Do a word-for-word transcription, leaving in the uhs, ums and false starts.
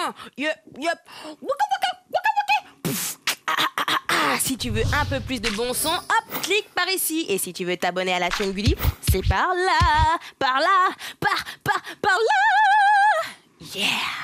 Yup, yup. Waka waka, waka waka. Pouf. Ah, ah, ah, ah, ah. Si tu veux un peu plus de bon son, hop, clique par ici. Et si tu veux t'abonner à la chaîne Gulli, c'est par là, par là, par, par, par là. Yeah.